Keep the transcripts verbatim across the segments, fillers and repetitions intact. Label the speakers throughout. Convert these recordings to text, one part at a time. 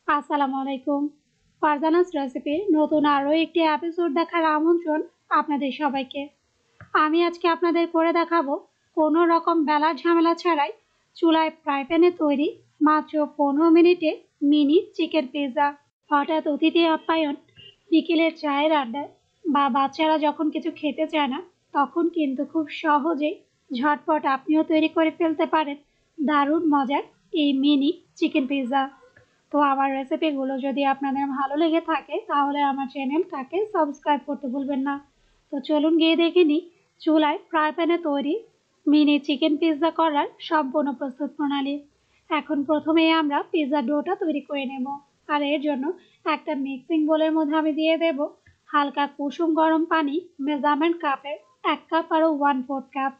Speaker 1: আসসালামু আলাইকুম। ফারজানাস রেসিপির নতুন আরও একটি এপিসোড দেখার আমন্ত্রণ আপনাদের সবাইকে। আমি আজকে আপনাদের করে দেখাবো কোনো রকম বেলার ঝামেলা ছাড়াই চুলায় ফ্রাই প্যানে তৈরি মাত্র পনেরো মিনিটে মিনি চিকেন পিৎজা। হঠাৎ অতিথি আপ্যায়ন, বিকেলের চায়ের আড্ডায় বা বাচ্চারা যখন কিছু খেতে চায় না, তখন কিন্তু খুব সহজেই ঝটপট আপনিও তৈরি করে ফেলতে পারেন দারুণ মজার এই মিনি চিকেন পিৎজা। তো আমার রেসিপিগুলো যদি আপনাদের ভালো লেগে থাকে তাহলে আমার চ্যানেলটাকে সাবস্ক্রাইব করতে ভুলবেন না। তো চলুন গিয়ে দেখে নিই চুলায় ফ্রাই প্যানে তৈরি মিনি চিকেন পিৎজা করার সম্পূর্ণ প্রস্তুত প্রণালী। এখন প্রথমেই আমরা পিৎজা ডোটা তৈরি করে নেব। আর এর জন্য একটা মিক্সিং বোলের মধ্যে আমি দিয়ে দেব হালকা কুসুম গরম পানি, মেজারমেন্ট কাপের এক কাপ আরও ওয়ান ফোর্থ কাপ।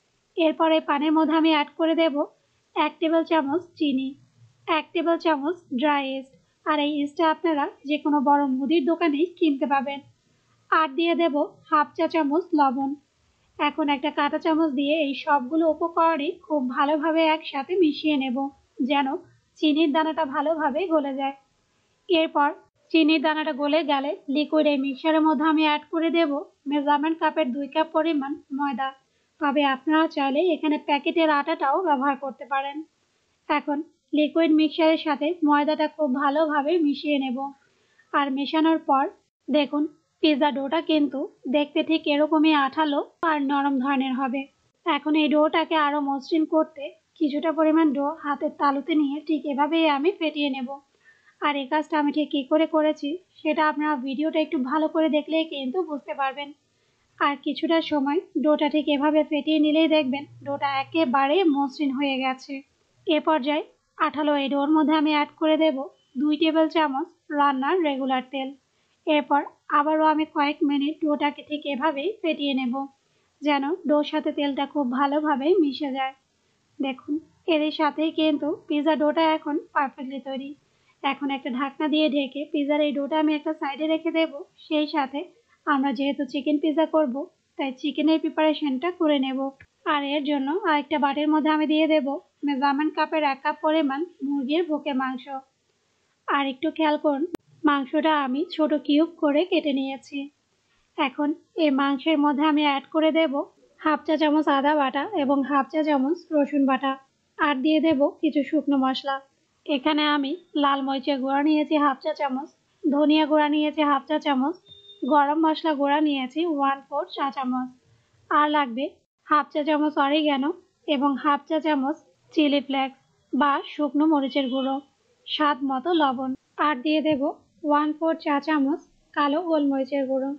Speaker 1: এরপরে পানির মধ্যে আমি অ্যাড করে দেব এক টেবিল চামচ চিনি, এক টেবিল চামচ ড্রাই ইস্ট, আর এই ইস্টটা আপনারা যে কোনো বড় মুদির দোকানেই কিনতে পাবেন। আর দিয়ে দেব হাফ চা চামচ লবণ। এখন একটা কাঁটা চামচ দিয়ে এই সবগুলো উপকরণই খুব ভালোভাবে একসাথে মিশিয়ে নেব, যেন চিনির দানাটা ভালোভাবে গলে যায়। এরপর চিনির দানাটা গলে গেলে লিকুইড এই মিক্সারের মধ্যে আমি অ্যাড করে দেব মেজারমেন্ট কাপের দুই কাপ পরিমাণ ময়দা। তবে আপনারা চাইলে এখানে প্যাকেটের আটাটাও ব্যবহার করতে পারেন। এখন লিকুইড মিক্সারের সাথে ময়দাটা খুব ভালোভাবে মিশিয়ে নেব। আর মেশানোর পর দেখুন পিৎজা ডোটা কিন্তু দেখতে ঠিক এরকমই আঠালো আর নরম ধরনের হবে। এখন এই ডোটাকে আরও মসৃণ করতে কিছুটা পরিমাণ ডো হাতের তালুতে নিয়ে ঠিক এভাবেই আমি ফেটিয়ে নেব। আর এই কাজটা আমি ঠিক কী করে করেছি সেটা আপনারা ভিডিওটা একটু ভালো করে দেখলেই কিন্তু বুঝতে পারবেন। আর কিছুটা সময় ডোটা ঠিক এভাবে ফেটিয়ে নিলেই দেখবেন ডোটা একেবারে মসৃণ হয়ে গেছে। এ পর্যায়ে আঠালো এই ডোর মধ্যে আমি অ্যাড করে দেব দুই টেবিল চামচ রান্নার রেগুলার তেল। এরপর আবারও আমি কয়েক মিনিট ডোটাকে ঠিক এভাবেই ফেটিয়ে নেব, যেন ডোর সাথে তেলটা খুব ভালোভাবে মিশে যায়। দেখুন এর সাথেই কিন্তু পিৎজা ডোটা এখন পারফেক্টলি তৈরি। এখন একটা ঢাকনা দিয়ে ঢেকে পিৎজার এই ডোটা আমি একটা সাইডে রেখে দেব। সেই সাথে আমরা যেহেতু চিকেন পিৎজা করব, তাই চিকেনের প্রিপারেশনটা করে নেব। আর এর জন্য আরেকটা বাটির মধ্যে আমি দিয়ে দেব মেজারমেন্ট কাপের এক কাপ পরিমাণ মুরগির বুকের মাংস। আর একটু খেয়াল করুন মাংসটা আমি ছোট কিউব করে কেটে নিয়েছি। এখন এই মাংসের মধ্যে আমি অ্যাড করে দেব হাফ চা চামচ আদা বাটা এবং হাফ চা চামচ রসুন বাটা। আর দিয়ে দেব কিছু শুকনো মশলা। এখানে আমি লাল মরিচের গুঁড়া নিয়েছি হাফ চা চামচ, ধনিয়া গুঁড়া নিয়েছি হাফ চা চামচ, গরম মশলা গুঁড়া নিয়েছি ওয়ান ফোর চা চামচ। আর লাগবে হাফ চা চামচ অরিগ্যানো এবং হাফ চা চামচ চিলি ফ্লেক্স বা শুকনো মরিচের গুঁড়ো, স্বাদ মতো লবণ। আর দিয়ে দেব ওয়ান ফোর চা চামচ কালো গোলমরিচের গুঁড়ো।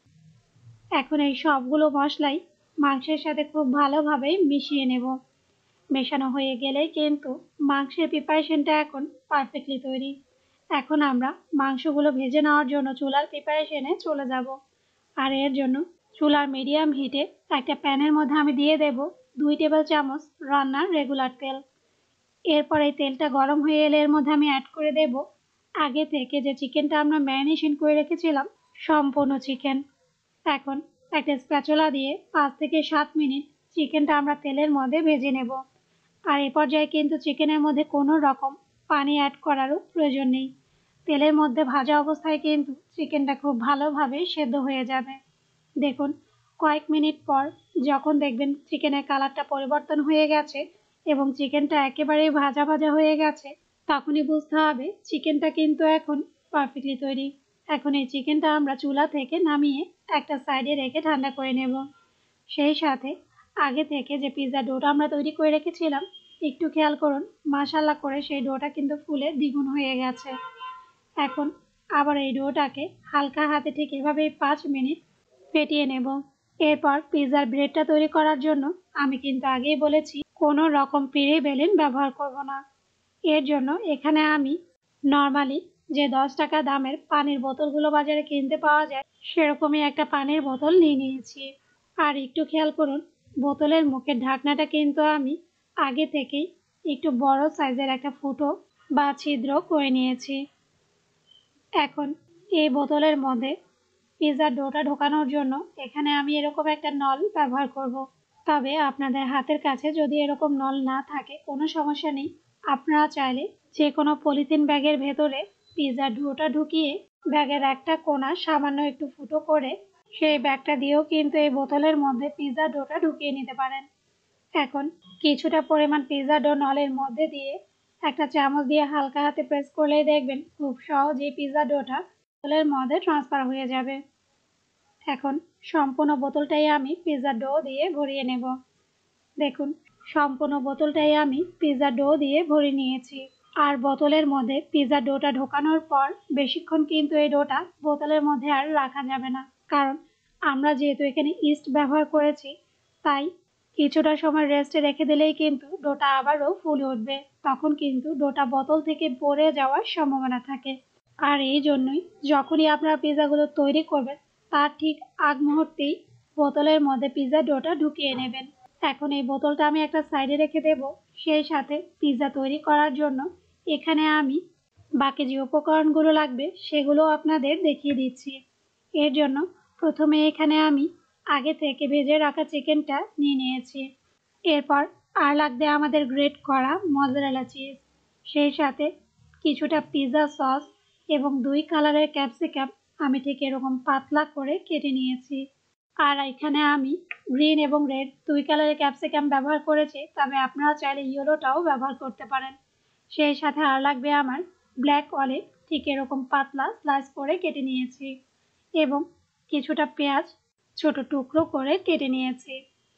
Speaker 1: এখন এই সবগুলো মশলাই মাংসের সাথে খুব ভালোভাবে মিশিয়ে নেব। মেশানো হয়ে গেলেই কিন্তু মাংসের প্রিপারেশনটা এখন পারফেক্টলি তৈরি। এখন আমরা মাংসগুলো ভেজে নেওয়ার জন্য চুলার প্রিপারেশনে চলে যাব। আর এর জন্য চুলার মিডিয়াম হিটে একটা প্যানের মধ্যে আমি দিয়ে দেব দুই টেবিল চামচ রান্নার রেগুলার তেল। এরপর এই তেলটা গরম হয়ে এলে এর মধ্যে আমি অ্যাড করে দেব আগে থেকে যে চিকেনটা আমরা ম্যারিনেশন করে রেখেছিলাম সম্পূর্ণ চিকেন। এখন একটা স্প্যাচুলা দিয়ে পাঁচ থেকে সাত মিনিট চিকেনটা আমরা তেলের মধ্যে ভেজে নেব। আর এ পর্যায়ে কিন্তু চিকেনের মধ্যে কোনো রকম পানি অ্যাড করারও প্রয়োজন নেই। তেলের মধ্যে ভাজা অবস্থায় কিন্তু চিকেনটা খুব ভালোভাবে সেদ্ধ হয়ে যাবে। দেখুন কয়েক মিনিট পর যখন দেখবেন চিকেনের কালারটা পরিবর্তন হয়ে গেছে এবং চিকেনটা একেবারেই ভাজা ভাজা হয়ে গেছে, তখনই বুঝতে হবে চিকেনটা কিন্তু এখন পারফেক্টলি তৈরি। এখন এই চিকেনটা আমরা চুলা থেকে নামিয়ে একটা সাইডে রেখে ঠান্ডা করে নেব। সেই সাথে আগে থেকে যে পিৎজা ডোটা আমরা তৈরি করে রেখেছিলাম একটু খেয়াল করুন মাশাআল্লাহ করে সেই ডোটা কিন্তু ফুলে দ্বিগুণ হয়ে গেছে। এখন আবার এই ডোটাকে হালকা হাতে ঠিক এভাবেই পাঁচ মিনিট ফেটিয়ে নেব। এরপর পিৎজার ব্রেডটা তৈরি করার জন্য আমি কিন্তু আগেই বলেছি কোনো রকম পিঁড়ি বেলুন ব্যবহার করব না। এর জন্য এখানে আমি নর্মালি যে দশ টাকা দামের পানির বোতলগুলো বাজারে কিনতে পাওয়া যায় সেরকমই একটা পানির বোতল নিয়ে নিয়েছি। আর একটু খেয়াল করুন বোতলের মুখের ঢাকনাটা কিন্তু আমি আগে থেকেই একটু বড় সাইজের একটা ফুটো বা ছিদ্র করে নিয়েছি। এখন এই বোতলের মধ্যে পিৎজার ডোটা ঢোকানোর জন্য এখানে আমি এরকম একটা নল ব্যবহার করব। তবে আপনাদের হাতের কাছে যদি এরকম নল না থাকে কোনো সমস্যা নেই, আপনারা চাইলে যে কোনো পলিথিন ব্যাগের ভেতরে পিৎজার ডোটা ঢুকিয়ে ব্যাগের একটা কোণা সামান্য একটু ফুটো করে সেই ব্যাগটা দিয়েও কিন্তু এই বোতলের মধ্যে পিৎজার ডোটা ঢুকিয়ে নিতে পারেন। এখন কিছুটা পরিমাণ পিৎজা ডো নলের মধ্যে দিয়ে একটা চামচ দিয়ে হালকা হাতে প্রেস করলেই দেখবেন খুব সহজেই পিৎজা ডোটা বোতলের মধ্যে ট্রান্সফার হয়ে যাবে। এখন সম্পূর্ণ বোতলটাই আমি পিৎজা ডো দিয়ে ভরিয়ে নেব। দেখুন সম্পূর্ণ বোতলটাই আমি পিৎজা ডো দিয়ে ভরে নিয়েছি। আর বোতলের মধ্যে পিৎজা ডোটা ঢোকানোর পর বেশিক্ষণ কিন্তু এই ডোটা বোতলের মধ্যে আর রাখা যাবে না, কারণ আমরা যেহেতু এখানে ইস্ট ব্যবহার করেছি তাই কিছুটা সময় রেস্টে রেখে দিলেই কিন্তু ডোটা আবারও ফুলে উঠবে, তখন কিন্তু ডোটা বোতল থেকে পড়ে যাওয়ার সম্ভাবনা থাকে। আর এই জন্যই যখনই আপনারা পিৎজাগুলো তৈরি করবেন তার ঠিক আগ মুহূর্তেই বোতলের মধ্যে পিৎজা ডোটা ঢুকিয়ে নেবেন। এখন এই বোতলটা আমি একটা সাইডে রেখে দেব। সেই সাথে পিৎজা তৈরি করার জন্য এখানে আমি বাকি যে উপকরণগুলো লাগবে সেগুলো আপনাদের দেখিয়ে দিচ্ছি। এর জন্য প্রথমে এখানে আমি আগে থেকে ভেজে রাখা চিকেনটা নিয়ে নিয়েছি। এরপর আর লাগবে আমাদের গ্রেট করা মজরেলা চিজ, সেই সাথে কিছুটা পিৎজা সস এবং দুই কালারের ক্যাপসিকাম আমি ঠিক এরকম পাতলা করে কেটে নিয়েছি। আর এখানে আমি গ্রিন এবং রেড দুই কালারের ক্যাপসিকাম ব্যবহার করেছি, তবে আপনারা চাইলে ইয়েলোটাও ব্যবহার করতে পারেন। সেই সাথে আর লাগবে আমার ব্ল্যাক অলিভ, ঠিক এরকম পাতলা স্লাইস করে কেটে নিয়েছি এবং কিছুটা পেঁয়াজ ছোট টুকরো করে কেটে নিয়েছি।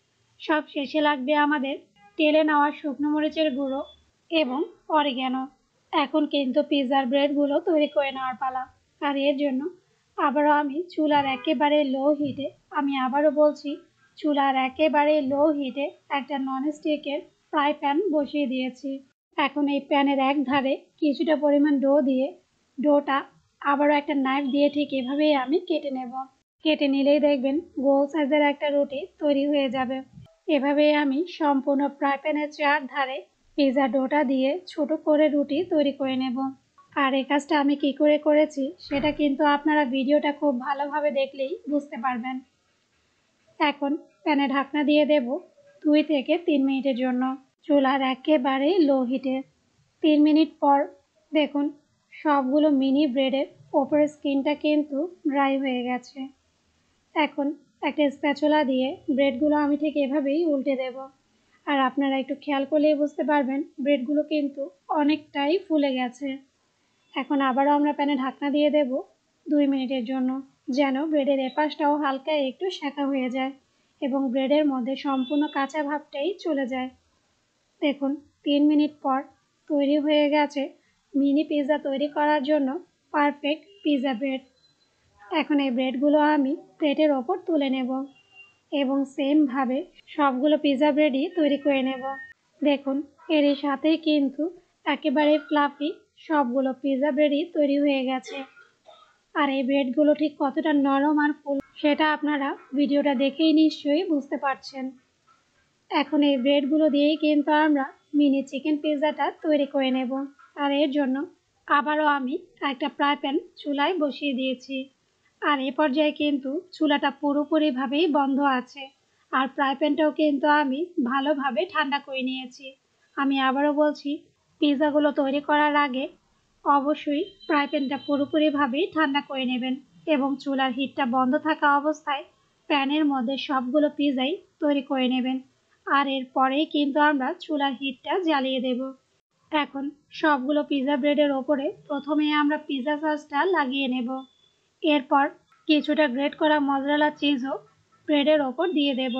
Speaker 1: সব শেষে লাগবে আমাদের তেলে নেওয়া শুকনো মরিচের গুঁড়ো এবং অরিগ্যানো। এখন কিন্তু পিৎজার ব্রেডগুলো তৈরি করে নেওয়ার পালা। আর এর জন্য আবারও আমি চুলার একেবারে লো হিটে, আমি আবারও বলছি চুলার একেবারে লো হিটে একটা ননস্টিকের ফ্রাই প্যান বসিয়ে দিয়েছি। এখন এই প্যানের এক ধারে কিছুটা পরিমাণ ডো দিয়ে ডোটা আবারও একটা নাইফ দিয়ে ঠিক এভাবেই আমি কেটে নেব। কেটে নিলেই দেখবেন গোল সাইজের একটা রুটি তৈরি হয়ে যাবে। এভাবেই আমি সম্পূর্ণ ফ্রাই প্যানের চার ধারে পিৎজা ডোটা দিয়ে ছোট করে রুটি তৈরি করে নেব। আর এই কাজটা আমি কি করে করেছি সেটা কিন্তু আপনারা ভিডিওটা খুব ভালোভাবে দেখলেই বুঝতে পারবেন। এখন প্যানে ঢাকনা দিয়ে দেব দুই থেকে তিন মিনিটের জন্য চুলার একেবারে লো হিটে। তিন মিনিট পর দেখুন সবগুলো মিনি ব্রেডের ওপরের স্কিনটা কিন্তু ড্রাই হয়ে গেছে। এখন একটা স্প্যাচুলা দিয়ে ব্রেডগুলো আমি ঠিক এভাবেই উল্টে দেব। আর আপনারা একটু খেয়াল করলেই বুঝতে পারবেন ব্রেডগুলো কিন্তু অনেকটাই ফুলে গেছে। এখন আবারও আমরা প্যানে ঢাকনা দিয়ে দেব দুই মিনিটের জন্য, যেন ব্রেডের এপাশটাও হালকা একটু সেঁকা হয়ে যায় এবং ব্রেডের মধ্যে সম্পূর্ণ কাঁচা ভাবটাই চলে যায়। দেখুন তিন মিনিট পর তৈরি হয়ে গেছে মিনি পিৎজা তৈরি করার জন্য পারফেক্ট পিৎজা ব্রেড। এখন এই ব্রেডগুলো আমি প্লেটের ওপর তুলে নেব এবং সেমভাবে সবগুলো পিৎজা ব্রেডই তৈরি করে নেব। দেখুন এরই সাথেই কিন্তু একেবারে ফ্লাফি সবগুলো পিৎজা ব্রেডই তৈরি হয়ে গেছে। আর এই ব্রেডগুলো ঠিক কতটা নরম আর ফুল সেটা আপনারা ভিডিওটা দেখেই নিশ্চয়ই বুঝতে পারছেন। এখন এই ব্রেডগুলো দিয়েই কিন্তু আমরা মিনি চিকেন পিৎজাটা তৈরি করে নেব। আর এর জন্য আবারও আমি একটা ফ্রাই প্যান চুলায় বসিয়ে দিয়েছি। আর এ পর্যায়ে কিন্তু চুলাটা পুরোপুরিভাবেই বন্ধ আছে। আর ফ্রাই প্যানটাও কিন্তু আমি ভালোভাবে ঠান্ডা করে নিয়েছি। আমি আবারও বলছি পিৎজাগুলো তৈরি করার আগে অবশ্যই ফ্রাই প্যানটা পুরোপুরিভাবেই ঠান্ডা করে নেবেন এবং চুলার হিটটা বন্ধ থাকা অবস্থায় প্যানের মধ্যে সবগুলো পিৎজাই তৈরি করে নেবেন। আর এরপরেই কিন্তু আমরা চুলার হিটটা জ্বালিয়ে দেব। এখন সবগুলো পিৎজা ব্রেডের ওপরে প্রথমে আমরা পিৎজা সসটা লাগিয়ে নেব। এরপর কিছুটা গ্রেট করা মজরেলা চিজও ব্রেডের ওপর দিয়ে দেব।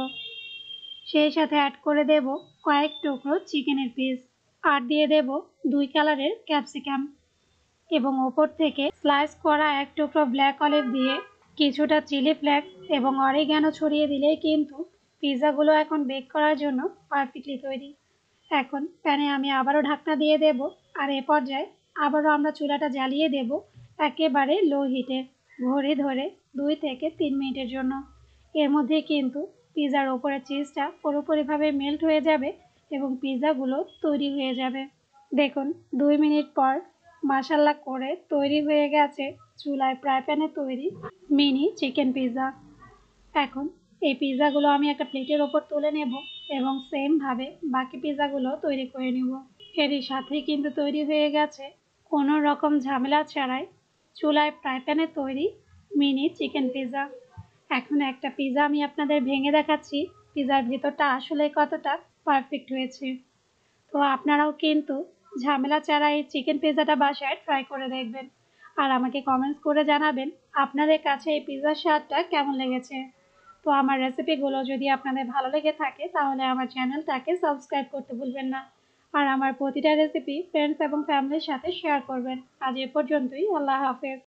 Speaker 1: সেই সাথে অ্যাড করে দেব কয়েক টুকরো চিকেনের পিস, আর দিয়ে দেব দুই কালারের ক্যাপসিকাম এবং ওপর থেকে স্লাইস করা এক টুকরো ব্ল্যাক অলিভ দিয়ে কিছুটা চিলি ফ্লেক্স এবং অরিগ্যানো ছড়িয়ে দিলেই কিন্তু পিৎজাগুলো এখন বেক করার জন্য পারফেক্টলি তৈরি। এখন প্যানে আমি আবারও ঢাকনা দিয়ে দেব। আর এ পর্যায়ে আবারও আমরা চুলাটা জ্বালিয়ে দেব একেবারে লো হিটে ঘড়ি ধরে দুই থেকে তিন মিনিটের জন্য। এর মধ্যে কিন্তু পিৎজার ওপরে চিজটা পুরোপুরিভাবে মেল্ট হয়ে যাবে এবং পিৎজাগুলো তৈরি হয়ে যাবে। দেখুন দুই মিনিট পর মাশাআল্লাহ করে তৈরি হয়ে গেছে চুলায় ফ্রাই প্যানে তৈরি মিনি চিকেন পিৎজা। এখন এই পিৎজাগুলো আমি একটা প্লেটের ওপর তুলে নেব এবং সেমভাবে বাকি পিৎজাগুলো তৈরি করে নেব। এরই সাথেই কিন্তু তৈরি হয়ে গেছে কোনো রকম ঝামেলা ছাড়াই চুলায় ফ্রাই প্যানে তৈরি মিনি চিকেন পিৎজা। এখন একটা পিৎজা আমি আপনাদের ভেঙে দেখাচ্ছি পিৎজার ভিতরটা আসলে কতটা পারফেক্ট হয়েছে। তো আপনারাও কিন্তু ঝামেলা ছাড়া এই চিকেন পিৎজাটা বাসায় ট্রাই করে দেখবেন আর আমাকে কমেন্টস করে জানাবেন আপনাদের কাছে এই পিৎজার স্বাদটা কেমন লেগেছে। তো আমার রেসিপিগুলো যদি আপনাদের ভালো লেগে থাকে তাহলে আমার চ্যানেলটাকে সাবস্ক্রাইব করতে ভুলবেন না আর আমার প্রতিটা রেসিপি ফ্রেন্ডস এবং ফ্যামিলির সাথে শেয়ার করবেন। আজ এ পর্যন্তই, আল্লাহ হাফেজ।